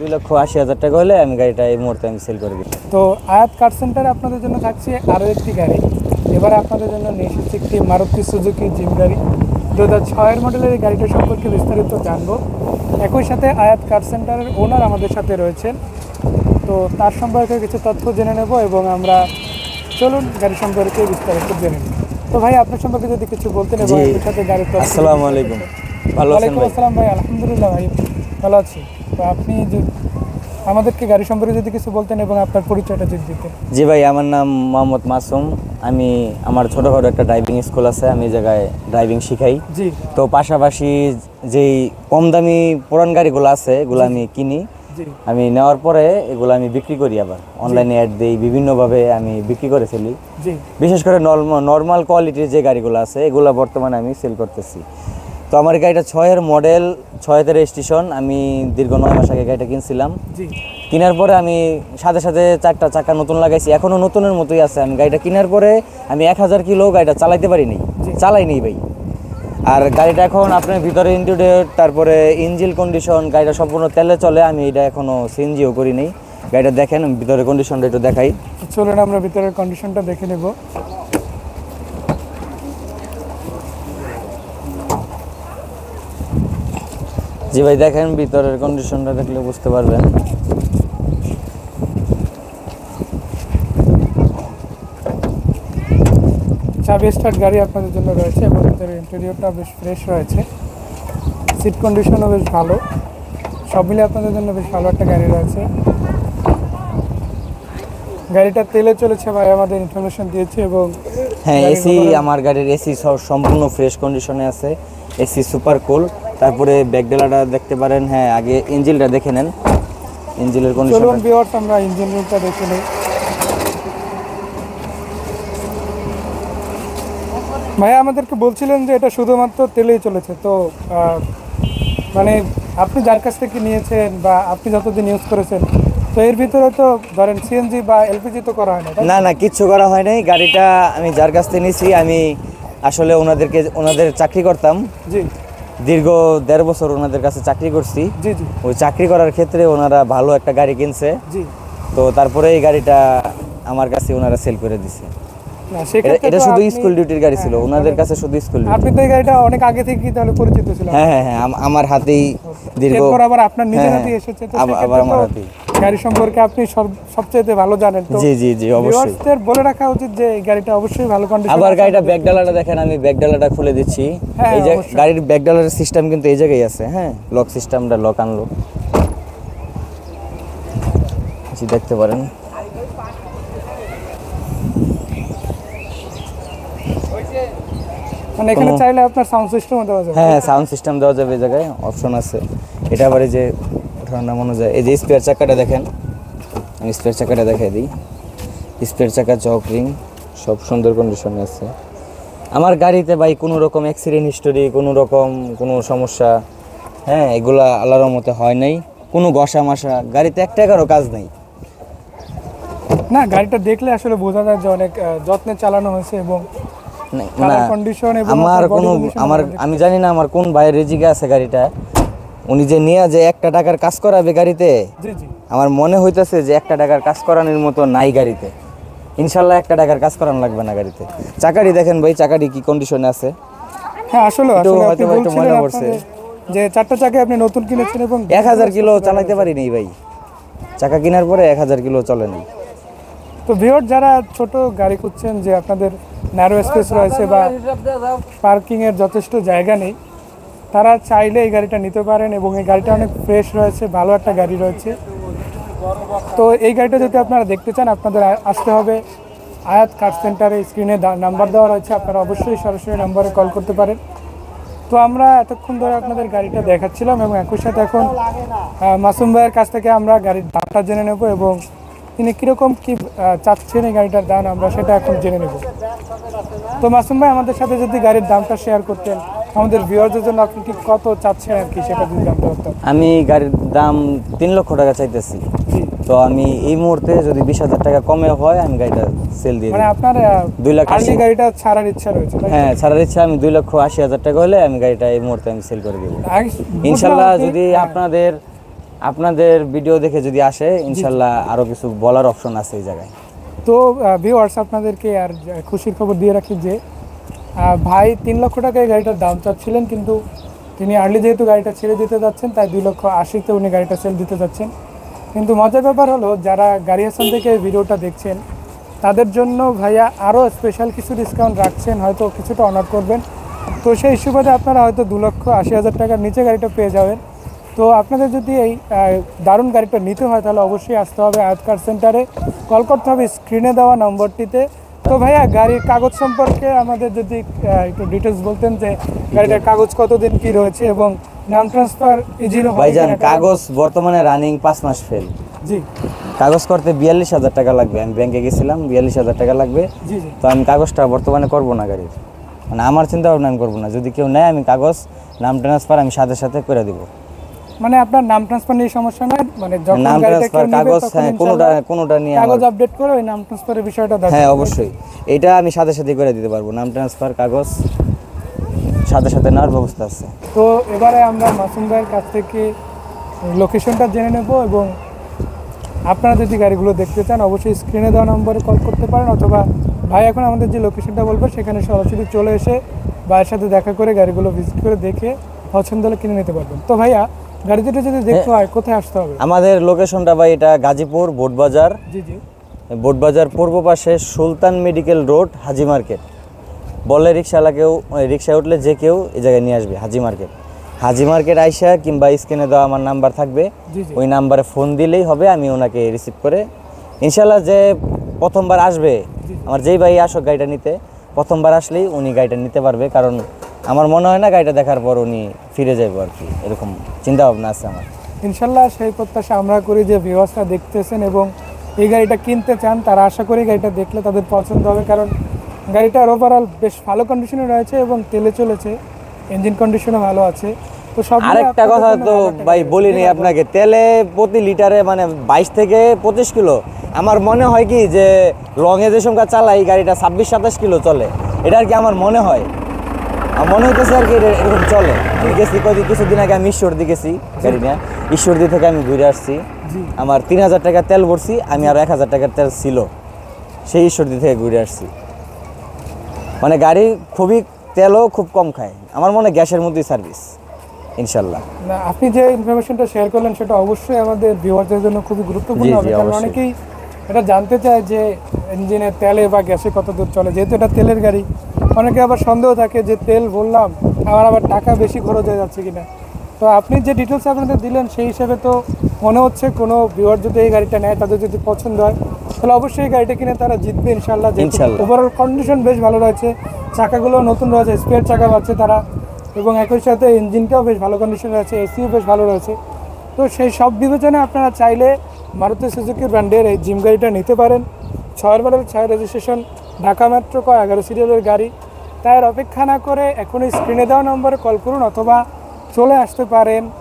2,80,000 টাকা হলে আমি গাড়িটা এই মুহূর্তে আমি সেল করে দিই। তো আয়াত কার সেন্টারে আপনাদের জন্য থাকছে আরও একটি গাড়ি। এবার আপনাদের জন্য নিয়ে এসেছে একটি মারুতি সুজুকি জিম গাড়ি। 2006 মডেলের এই গাড়িটা সম্পর্কে বিস্তারিত জানবো। একই সাথে আয়াত কার সেন্টারের ওনার আমাদের সাথে রয়েছেন, তো তার সম্পর্কে কিছু তথ্য জেনে নেব এবং আমরা চলুন গাড়ি সম্পর্কে বিস্তারিত জেনে নেব। তো ভাই আপনার সম্পর্কে যদি কিছু বলতেন এবং এর সাথে গাড়ির তথ্য। আসসালামু আলাইকুম, ভালো আছেন ভাই? আসসালাম ভাই, আলহামদুলিল্লাহ ভাই ভালো আছি। তো আপনি যে আমাদেরকে গাড়ি সম্পর্কে যদি কিছু বলতেন এবং আপনার পরিচয়টা যদি দিতেন। জি ভাই, আমার নাম মোহাম্মদ মাসুম। আমার ছোটোখাটো একটা ড্রাইভিং স্কুল আছে, আমি এই জায়গায় ড্রাইভিং শিখাই। জি। তো পাশাপাশি যেই কম দামি পুরান গাড়িগুলো আছে এগুলো আমি কিনি, আমি নেওয়ার পরে এগুলো আমি বিক্রি করি, আবার অনলাইনে অ্যাড দিই, বিভিন্নভাবে আমি বিক্রি করে ফেলি। বিশেষ করে নর্মাল কোয়ালিটির যে গাড়িগুলো আছে এগুলো বর্তমানে আমি সেল করতেছি। তো আমার গাড়িটা 6-এর মডেল, 6-তে রেজিস্ট্রেশন। আমি দীর্ঘ 9 মাস আগে গাড়িটা কিনছিলাম। কেনার পরে আমি সাথে সাথে 4টা চাকা নতুন লাগাইছি, এখনও নতুনের মতোই আছে। আমি গাড়িটা কেনার পরে আমি 1000 কিলো গাড়িটা চালাইতে পারিনি, চালাইনি ভাই। আর গাড়িটা এখন আপনার ভিতরে ইন্টিরিয়র, তারপরে ইঞ্জিন কন্ডিশন, গাড়িটা সম্পূর্ণ তেলে চলে। আমি এটা এখনও সিএনজিও করিনি। গাড়িটা দেখেন, ভিতরে কন্ডিশনটা একটু দেখাই। চলুন আমরা ভিতরের কন্ডিশনটা দেখে নেব। জি ভাই, দেখেন ভিতরের কন্ডিশনটা দেখলে বুঝতে পারবেন। চাবি স্টার্ট গাড়ি আপনাদের জন্য রয়েছে এবং ভিতরে ইন্টেরিয়রটা বেশ ফ্রেশ রয়েছে, সিট কন্ডিশনও বেশ ভালো। সব মিলে আপনাদের জন্য বেশ ভালো একটা গাড়ি রয়েছে। গাড়িটা তেলে চলেছে ভাই, আমাদের ইনফরমেশন দিয়েছে। এবং হ্যাঁ, এসি, আমার গাড়ির এসি সম্পূর্ণ ফ্রেশ কন্ডিশনে আছে, এসি সুপার কুল। তারপরে ব্যাকডেলাটা দেখতে পারেন। হ্যাঁ, আগে ইঞ্জিনটা দেখে নেন, ইঞ্জিনের কন্ডিশন। চলুন ভিউয়ার্স আমরা ইঞ্জিন রুমটা দেখে নেই। ভাইয়া আমাদেরকে বলছিলেন যে এটা শুধুমাত্র তেলেই চলেছে, তো মানে আপনি যার কাছ থেকে নিয়েছেন বা আপনি যতদিন ইউজ করেছেন, তো এর ভিতরে তো ধরেন সিএনজি বা এলপিজি তো করা হয় না? না, কিচ্ছু করা হয় নাই। গাড়িটা আমি যার কাছ থেকে নিয়েছি, আমি আসলে ওনাদের চাকরি করতাম। জি। দীর্ঘ 1.5 বছর ওনাদের কাছে চাকরি করছি। জি জি। ওই চাকরি করার ক্ষেত্রে ওনারা ভালো একটা গাড়ি কিনছে। জি। তো তারপরে এই গাড়িটা আমার কাছে ওনারা সেল করে দিছে। এটা শুধু স্কুল ডিউটির গাড়ি ছিল, ওনাদের কাছে শুধু স্কুল ডিউটি। আপনি তো এই গাড়িটা অনেক আগে থেকে তাহলে পরিচিত ছিলেন? হ্যাঁ, আমার হাতেই দীর্ঘ। এরপর আবার আপনার নিজের হাতেই এসেছে, তো আবার আমার হাতেই গাড়ি সম্পর্কে আপনি সবচেয়ে ভালো জানেন। তো জি জি জি, অবশ্যই বলে রাখা উচিত যে এই গাড়িটা অবশ্যই ভালো কন্ডিশন। আবার গাড়িটা ব্যাকডালাটা দেখেন, আমি ব্যাকডালাটা খুলে দিচ্ছি। এই যে গাড়ির ব্যাকডালার সিস্টেম কিন্তু এই জায়গায় আছে। হ্যাঁ, লক সিস্টেমটা, লক আনলক জি, দেখতে পারেন। মানে এখানে চাইলে আপনার সাউন্ড সিস্টেমও দেওয়া যাবে। হ্যাঁ, সাউন্ড সিস্টেম দেওয়া যাবে, এই জায়গায় অপশন আছে। এটা আবার এই যে ঠান্ডা মনে যায়। এই যে স্পেয়ার চাকাটা দেখেন, আমি স্পেয়ার চাকাটা দেখাই দিই। স্পেয়ার চাকা, চক রিং সব সুন্দর কন্ডিশনে আছে। আমার গাড়িতে ভাই কোনো রকম অ্যাক্সিডেন্ট হিস্টোরি, কোনো সমস্যা, হ্যাঁ, এগুলা আল্লাহর রহমতে হয় নাই। কোনো ঘষা মাসা গাড়িতে একটা এগারো কাজ নাই। না, গাড়িটা দেখলে আসলে বোঝা যায় যে অনেক যত্নে চালানো হয়েছে এবং আমি জানি না আমার কোন ভাইয়ের রেজিকে আছে গাড়িটা, উনি যে নিয়ে যে 1 টাকার কাজ করাবে গাড়িতে, আমার মনে হইতেছে যে 1 টাকার কাজ করানোর মতো নাই গাড়িতে। ইনশাল্লাহ 1 টাকার কাজ করানো লাগবে না গাড়িতে। চাকাটি দেখেন ভাই, চাকাটি কি কন্ডিশনে আছে। হ্যাঁ, আসলে একটু মনে পড়ছে যে 4টা চাকা আপনি নতুন কিনেছেন এবং 1000 কিলো চালাতে পারি নাই ভাই। চাকা কেনার পরে 1000 কিলো চলে নাই। তো ভিউয়ার যারা ছোট গাড়ি খুঁজছেন, যে আপনাদের ন্যারো স্পেস রয়েছে বা পার্কিংয়ের যথেষ্ট জায়গা নেই, তারা চাইলে এই গাড়িটা নিতে পারেন এবং এই গাড়িটা অনেক ফ্রেশ রয়েছে, ভালো একটা গাড়ি রয়েছে। তো এই গাড়িটা যদি আপনারা দেখতে চান, আপনাদের আসতে হবে আয়াত কার সেন্টারে। স্ক্রিনে নাম্বার দেওয়া রয়েছে, আপনারা অবশ্যই সরাসরি নাম্বারে কল করতে পারেন। তো আমরা এতক্ষণ ধরে আপনাদের গাড়িটা দেখাচ্ছিলাম এবং একই সাথে এখন মাসুম ভাইয়ের কাছ থেকে আমরা গাড়ির দামটা জেনে নেব এবং তিনি কীরকম কী চাচ্ছেন এই গাড়িটার দাম, আমরা সেটা এখন জেনে নেব। তো মাসুম ভাই, আমাদের সাথে যদি গাড়ির দামটা শেয়ার করতেন, আমাদের ভিউয়ারদের জন্য আপনি ঠিক কত চাচ্ছেন আর কি, সেটা যদি জানতে পারতাম। আমি গাড়ির দাম 3 লক্ষ টাকা চাইতেছি। তো আমি এই মুহূর্তে যদি 20,000 টাকা কমে হয়, আমি গাড়িটা সেল দিয়ে দিই। মানে আপনার 2,80,000 গাড়িটা ছাড়ার ইচ্ছা রয়েছে? হ্যাঁ, ছাড়ার ইচ্ছা। আমি 2,80,000 টাকা হলে আমি গাড়িটা এই মুহূর্তে আমি সেল করে দেবো ইনশাল্লাহ। যদি আপনাদের আপনাদের ভিডিও দেখে যদি আসে ইনশাল্লাহ আরো কিছু বলার অপশন আছে এই জায়গায়। তো ভিউয়ার্স আপনাদেরকে আর খুশির খবর দিয়ে রাখি যে ভাই 3 লক্ষ টাকা এই গাড়িটার দাম চাচ্ছিলেন, কিন্তু তিনি আর্লি যেহেতু গাড়িটা ছেড়ে দিতে যাচ্ছেন তাই 2,80,000-তে উনি গাড়িটা সেল দিতে যাচ্ছেন। কিন্তু মজার ব্যাপার হলো যারা গাড়ি হাসান থেকে এই ভিডিওটা দেখছেন তাদের জন্য ভাইয়া আরও স্পেশাল কিছু ডিসকাউন্ট রাখছেন, হয়তো কিছুটা অনার করবেন। তো সেই সুবাদে আপনারা হয়তো 2,80,000 টাকার নিচে গাড়িটা পেয়ে যাবেন। তো আপনাদের যদি এই দারুণ গাড়িটা নিতে হয় তাহলে অবশ্যই আসতে হবে আয়াত কার সেন্টারে, কল করতে হবে স্ক্রিনে দেওয়া নম্বরটিতে। তো ভাইয়া গাড়ির কাগজ সম্পর্কে আমাদের যদি একটু ডিটেলস বলতেন যে গাড়িটার কাগজ কতদিন কি রয়েছে এবং নাম ট্রান্সফার ইজিলি হয় ভাইজান কিনা? কাগজ বর্তমানে রানিং 5 মাস ফেল। জি কাগজ করতে 42,000 টাকা লাগবে। আমি ব্যাংকে গেছিলাম, 42,000 টাকা লাগবে। জি জি তো আমি কাগজটা বর্তমানে করব না গাড়ির, মানে আমার চিন্তা ভাবনা আমি করবো না। যদি কেউ নেয় আমি কাগজ নাম ট্রান্সফার আমি সাথে সাথে করে দিব। মানে আপনার নাম ট্রান্সফার নিয়ে সমস্যা নাই, মানে যখন নাম গাড়িটা ট্রান্সফার কেউ নেবে কাগজ তখন কোনোটা ইনশাআল্লাহ কোনোটা নিয়ে কাগজ আপডেট করে ওই নাম ট্রান্সফারের বিষয়টা দেখেন। হ্যাঁ অবশ্যই এটা আমি সাথে সাথে করে দিতে পারবো। নাম ট্রান্সফার কাগজ সাথে সাথে নেওয়ার ব্যবস্থা আছে। তো এবারে আমরা মাসুম ভাইয়ের কাছ থেকে লোকেশনটা জেনে নেব এবং আপনারা যদি গাড়িগুলো দেখতে চান অবশ্যই স্ক্রিনে দেওয়া নম্বরে কল করতে পারেন, অথবা ভাই এখন আমাদের যে লোকেশনটা বলবো সেখানে সরাসরি চলে এসে ভাইয়ের সাথে দেখা করে গাড়িগুলো ভিজিট করে দেখে পছন্দ হলে কিনে নিতে পারবেন। তো ভাইয়া গাড়ি দুটো যদি দেখতে হয় কোথায় আসতে হবে? আমাদের লোকেশনটা ভাই এটা গাজীপুর বোটবাজার। জি জি বোটবাজার পূর্ব পাশে Sultan medical road, Haji market. বললে রিক্সাওয়ালাকেও রিক্সায় উঠলে যে কেউ এই জায়গায় নিয়ে আসবে। হাজি মার্কেট, হাজি মার্কেট আইসা কিংবা স্ক্রিনে দেওয়া আমার নাম্বার থাকবে, জি জি ওই নাম্বারে ফোন দিলেই হবে, আমি ওনাকে রিসিভ করে ইনশাল্লাহ যে প্রথমবার আসবে আমার যেই ভাই আসুক গাড়িটা নিতে, প্রথমবার আসলেই উনি গাড়িটা নিতে পারবে। কারণ আমার মনে হয় না গাড়িটা দেখার পর উনি ফিরে যাইব আর কি, এরকম চিন্তা ভাবনা আছে আমার। ইনশাল্লাহ সেই প্রত্যাশা আমরা করি যে ভিউয়ার্সরা দেখতেছেন এবং এই গাড়িটা কিনতে চান তারা আশা করি গাড়িটা দেখলে তাদের পছন্দ হবে, কারণ গাড়িটার ওভারঅল বেশ ভালো কন্ডিশনে রয়েছে এবং তেলে চলেছে, ইঞ্জিন কন্ডিশনও ভালো আছে। তো সব মিলিয়ে আরেকটা আপনাদের কথা জন্য তো ভালো একটা ভাই গাড়ি। বলিনি আপনাকে, তেলে প্রতি লিটারে মানে 22 থেকে 25 কিলো। আমার মনে হয় কি যে লংয়ে যে সংখ্যা চালাই গাড়িটা 26-27 কিলো চলে, এটা আর কি আমার মনে হয়। আমার মনে হইতেছে আর কি এরকম চলে। আমি গেছি কিছুদিন আগে আমি ঈশ্বরদী গেছি গাড়ি নিয়ে, ঈশ্বরদী থেকে আমি ঘুরে আসছি। জি আমার 3,000 টাকা তেল ভরছি, আমি আরো 1,000 টাকার তেল ছিল, সেই ঈশ্বরদী থেকে ঘুরে আসছি। মানে গাড়ি খুবই তেলও খুব কম খায়, আমার মনে হয় গ্যাসের মধ্যেই সার্ভিস ইনশাল্লাহ। না আপনি যে ইনফরমেশনটা শেয়ার করলেন সেটা অবশ্যই আমাদের ভিউয়ারদের জন্য খুবই গুরুত্বপূর্ণ জি, হবে, কারণ অবশ্যই। অনেকেই এটা জানতে চায় যে ইঞ্জিনে তেলে বা গ্যাসে কত দূর চলে। যেহেতু এটা তেলের গাড়ি, অনেকে আবার সন্দেহ থাকে যে তেল বললাম আমার আবার টাকা বেশি খরচ হয়ে যাচ্ছে কিনা। তো আপনি যে ডিটেলস আপনাদের দিলেন সেই হিসেবে তো মনে হচ্ছে কোনো ভিউয়ার যদি এই গাড়িটা নেয় তাদের যদি পছন্দ হয় তাহলে অবশ্যই এই গাড়িটা কিনে তারা জিতবে ইনশাল্লাহ। ইনশাল্লাহ। ওভারঅল কন্ডিশন বেশ ভালো রয়েছে, চাকাগুলো নতুন রয়েছে, স্পেয়ার চাকা পাচ্ছে তারা, এবং একই সাথে ইঞ্জিনটাও বেশ ভালো কন্ডিশনে আছে, এসিও বেশ ভালো রয়েছে। তো সেই সব বিবেচনায় আপনারা চাইলে মারুতি সুজুকি ব্র্যান্ডের এই জিম গাড়িটা নিতে পারেন। 6 মডেল, 6 রেজিস্ট্রেশন, ঢাকা মেট্রো ক 11 সিরিয়ালের গাড়ি। তাই আর অপেক্ষা না করে এখনই স্ক্রিনে দেওয়া নম্বরে কল করুন অথবা চলে আসতে পারেন